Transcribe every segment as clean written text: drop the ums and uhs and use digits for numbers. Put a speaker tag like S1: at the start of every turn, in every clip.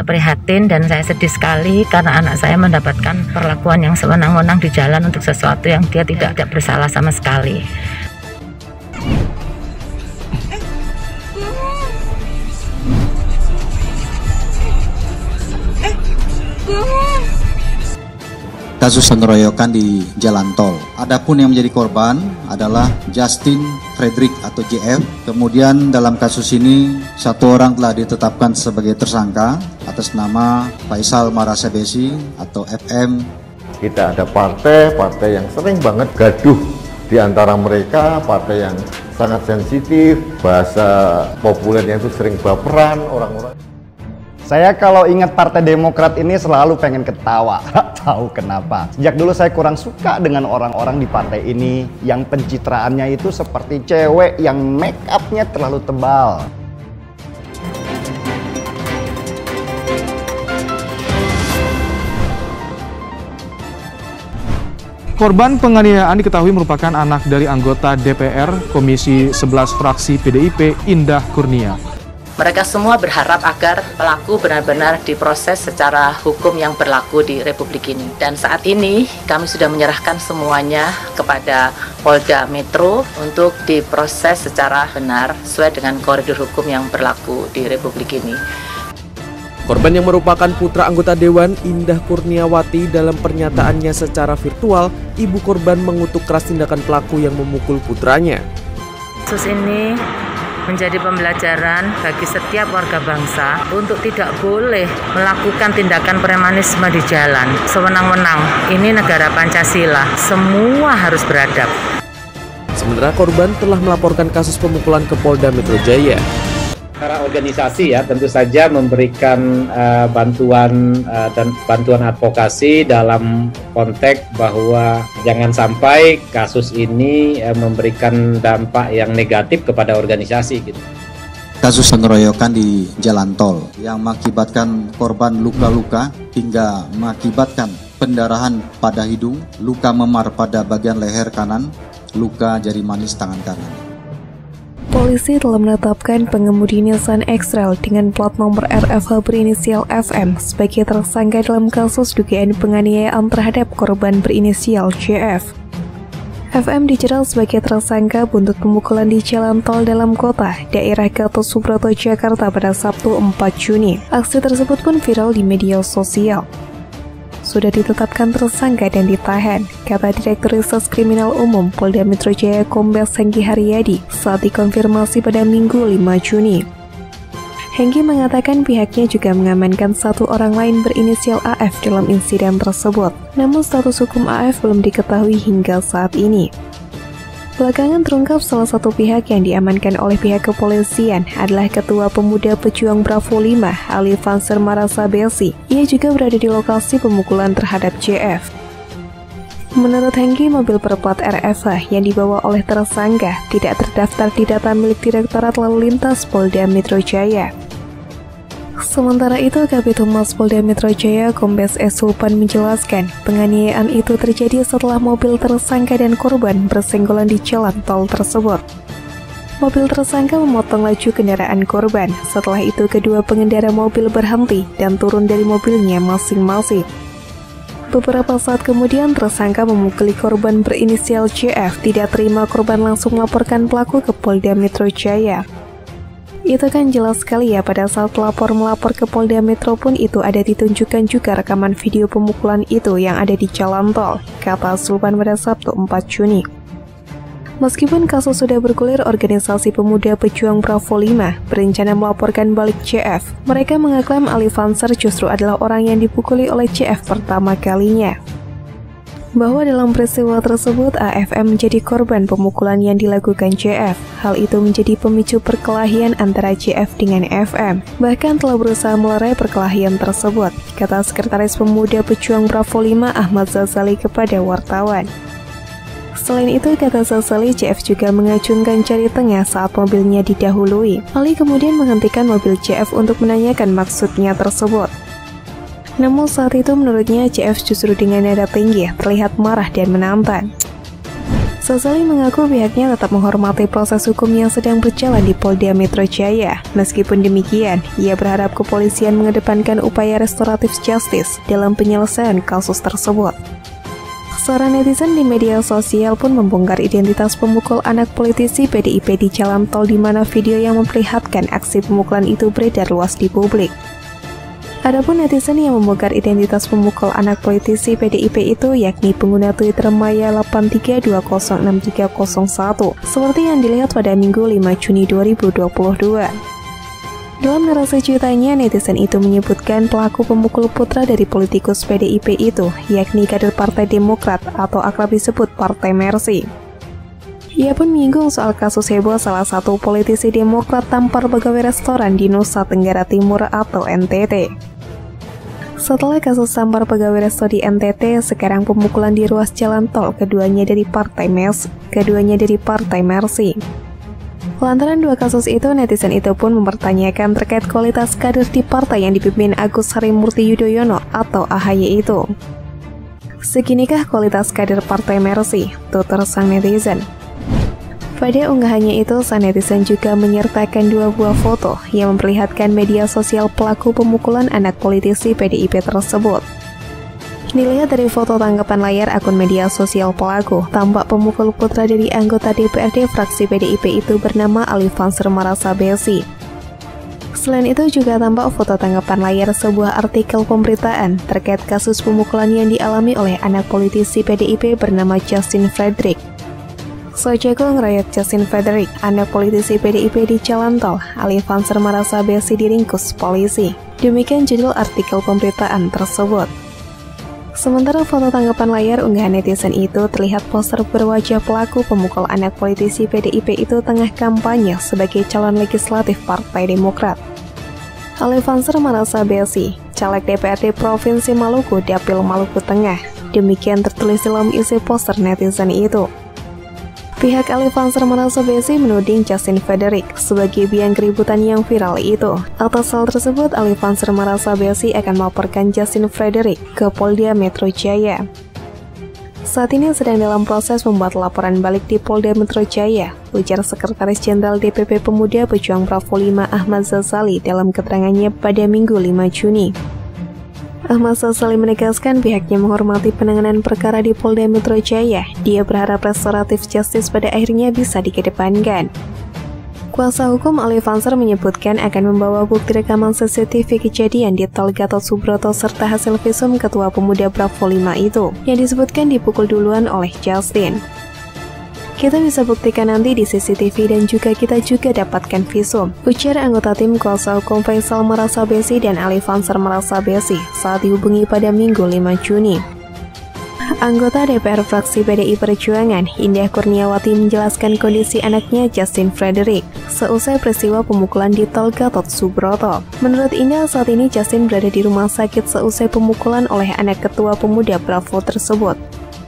S1: sangat prihatin dan saya sedih sekali karena anak saya mendapatkan perlakuan yang sewenang-wenang di jalan untuk sesuatu yang dia tidak bersalah sama sekali.
S2: Kasus pengeroyokan di jalan tol. Adapun yang menjadi korban adalah Justin Frederick atau JF. Kemudian dalam kasus ini satu orang telah ditetapkan sebagai tersangka atas nama Faisal Marasabesi atau FM.
S3: Kita ada partai yang sering banget gaduh di antara mereka, partai yang sangat sensitif, bahasa populernya itu sering baperan orang-orang.
S4: Saya kalau ingat Partai Demokrat ini selalu pengen ketawa, tahu kenapa. Sejak dulu saya kurang suka dengan orang-orang di partai ini yang pencitraannya itu seperti cewek yang make up-nya terlalu tebal.
S5: Korban penganiayaan diketahui merupakan anak dari anggota DPR Komisi 11 fraksi PDIP Indah Kurnia.
S1: Mereka semua berharap agar pelaku benar-benar diproses secara hukum yang berlaku di Republik ini. Dan saat ini kami sudah menyerahkan semuanya kepada Polda Metro untuk diproses secara benar sesuai dengan koridor hukum yang berlaku di Republik ini.
S6: Korban yang merupakan putra anggota Dewan, Indah Kurniawati, dalam pernyataannya secara virtual, ibu korban mengutuk keras tindakan pelaku yang memukul putranya.
S1: Kasus ini menjadi pembelajaran bagi setiap warga bangsa untuk tidak boleh melakukan tindakan premanisme di jalan sewenang-wenang. Ini negara Pancasila, semua harus beradab.
S6: Sementara korban telah melaporkan kasus pemukulan ke Polda Metro Jaya.
S7: Secara organisasi ya tentu saja memberikan bantuan dan bantuan advokasi dalam konteks bahwa jangan sampai kasus ini memberikan dampak yang negatif kepada organisasi gitu.
S2: Kasus pengeroyokan di jalan tol yang mengakibatkan korban luka-luka hingga mengakibatkan pendarahan pada hidung, luka memar pada bagian leher kanan, luka jari manis tangan kanan.
S8: Polisi telah menetapkan pengemudi Nissan X-Trail dengan plat nomor RFH berinisial FM sebagai tersangka dalam kasus dugaan penganiayaan terhadap korban berinisial JF. FM dijerat sebagai tersangka buntut pemukulan di jalan tol dalam kota daerah Gatot Subroto, Jakarta pada Sabtu 4 Juni. Aksi tersebut pun viral di media sosial. Sudah ditetapkan tersangka dan ditahan, kata Direktur Reserse Kriminal Umum Polda Metro Jaya Kombes Hengki Haryadi saat dikonfirmasi pada Minggu 5 Juni. Hengki mengatakan pihaknya juga mengamankan satu orang lain berinisial AF dalam insiden tersebut, namun status hukum AF belum diketahui hingga saat ini. Belakangan terungkap salah satu pihak yang diamankan oleh pihak kepolisian adalah Ketua Pemuda Pejuang Bravo 5, Ali Fanser Marasabesi. Ia juga berada di lokasi pemukulan terhadap JF. Menurut Hengki, mobil berplat RFH yang dibawa oleh tersangka tidak terdaftar di data milik Direktorat Lalu Lintas Polda Metro Jaya. Sementara itu, Kabid Humas Polda Metro Jaya Kombes S. Sulpan menjelaskan penganiayaan itu terjadi setelah mobil tersangka dan korban bersenggolan di jalan tol tersebut. Mobil tersangka memotong laju kendaraan korban. Setelah itu, kedua pengendara mobil berhenti dan turun dari mobilnya masing-masing. Beberapa saat kemudian, tersangka memukuli korban berinisial JF. Tidak terima, korban langsung melaporkan pelaku ke Polda Metro Jaya. Itu kan jelas sekali ya, pada saat pelapor melapor ke Polda Metro pun itu ada ditunjukkan juga rekaman video pemukulan itu yang ada di jalan tol, kata Sulpan pada Sabtu 4 Juni. Meskipun kasus sudah bergulir, organisasi pemuda Pejuang Bravo 5 berencana melaporkan balik JF. Mereka mengaklaim Ali Fanser justru adalah orang yang dipukuli oleh JF pertama kalinya. Bahwa dalam peristiwa tersebut AFM menjadi korban pemukulan yang dilakukan JF. Hal itu menjadi pemicu perkelahian antara JF dengan FM. Bahkan telah berusaha melerai perkelahian tersebut, kata Sekretaris Pemuda Pejuang Bravo 5 Ahmad Zazali kepada wartawan. Selain itu, kata Zazali, JF juga mengacungkan jari tengah saat mobilnya didahului. Ali kemudian menghentikan mobil JF untuk menanyakan maksudnya tersebut. Namun saat itu menurutnya JF justru dengan nada tinggi terlihat marah dan menantang. Sazali mengaku pihaknya tetap menghormati proses hukum yang sedang berjalan di Polda Metro Jaya. Meskipun demikian, ia berharap kepolisian mengedepankan upaya restoratif justice dalam penyelesaian kasus tersebut. Seorang netizen di media sosial pun membongkar identitas pemukul anak politisi PDIP di jalan tol, di mana video yang memperlihatkan aksi pemukulan itu beredar luas di publik. Adapun netizen yang membongkar identitas pemukul anak politisi PDIP itu yakni pengguna Twitter Maya 83206301 seperti yang dilihat pada Minggu 5 Juni 2022. Dalam narasi cuitannya, netizen itu menyebutkan pelaku pemukul putra dari politikus PDIP itu yakni kader Partai Demokrat atau akrab disebut Partai Mercy. Ia pun menyinggung soal kasus heboh salah satu politisi Demokrat tampar pegawai restoran di Nusa Tenggara Timur atau NTT. Setelah kasus tampar pegawai resto di NTT, sekarang pemukulan di ruas jalan tol, keduanya dari Partai Mercy. Lantaran dua kasus itu, netizen itu pun mempertanyakan terkait kualitas kader di partai yang dipimpin Agus Harimurti Yudhoyono atau AHY itu. Seginikah kualitas kader Partai Mercy? Tutur sang netizen. Pada unggahannya itu, sang netizen juga menyertakan dua buah foto yang memperlihatkan media sosial pelaku pemukulan anak politisi PDIP tersebut. Dilihat dari foto tangkapan layar akun media sosial pelaku, tampak pemukul putra dari anggota DPRD fraksi PDIP itu bernama Alifanser Marasabesi. Selain itu juga tampak foto tangkapan layar sebuah artikel pemberitaan terkait kasus pemukulan yang dialami oleh anak politisi PDIP bernama Justin Frederick. Sojago ngeroyok Justin Frederick, anak politisi PDIP di jalan tol, Alifanser Marasabesi diringkus polisi. Demikian judul artikel pemberitaan tersebut. Sementara foto tanggapan layar unggahan netizen itu terlihat poster berwajah pelaku pemukul anak politisi PDIP itu tengah kampanye sebagai calon legislatif Partai Demokrat. Alifanser Marasabesi, caleg DPRD Provinsi Maluku, Dapil Maluku Tengah. Demikian tertulis dalam isi poster netizen itu. Pihak Alifanser Marasabesi menuding Justin Frederick sebagai biang keributan yang viral itu. Atas hal tersebut, Alifanser Marasabesi akan melaporkan Justin Frederick ke Polda Metro Jaya. Saat ini sedang dalam proses membuat laporan balik di Polda Metro Jaya, ujar Sekretaris Jenderal DPP Pemuda Pejuang Bravo 5 Ahmad Sazali dalam keterangannya pada Minggu 5 Juni. Ahmad Sazali menegaskan pihaknya menghormati penanganan perkara di Polda Metro Jaya. Dia berharap restoratif justice pada akhirnya bisa dikedepankan. Kuasa hukum Alifanser menyebutkan akan membawa bukti rekaman CCTV kejadian di Tol Gatot Subroto serta hasil visum Ketua Pemuda Bravo 5 itu, yang disebutkan dipukul duluan oleh Justin. Kita bisa buktikan nanti di CCTV dan juga kita dapatkan visum, ujar anggota tim kuasa hukum Faisal Marasabesi dan Alifanser Marasabesi saat dihubungi pada Minggu 5 Juni. Anggota DPR fraksi PDI Perjuangan, Indah Kurniawati menjelaskan kondisi anaknya Justin Frederick seusai peristiwa pemukulan di Tol Gatot Subroto. Menurut Indah, saat ini Justin berada di rumah sakit seusai pemukulan oleh anak Ketua Pemuda Bravo tersebut.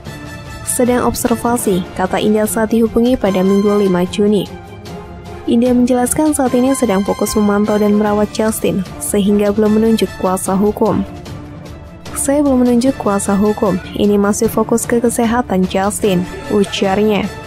S8: Sedang observasi, kata Indah saat dihubungi pada Minggu 5 Juni. Indah menjelaskan saat ini sedang fokus memantau dan merawat Justin, sehingga belum menunjuk kuasa hukum. Saya belum menunjuk kuasa hukum, ini masih fokus ke kesehatan Justin, ujarnya.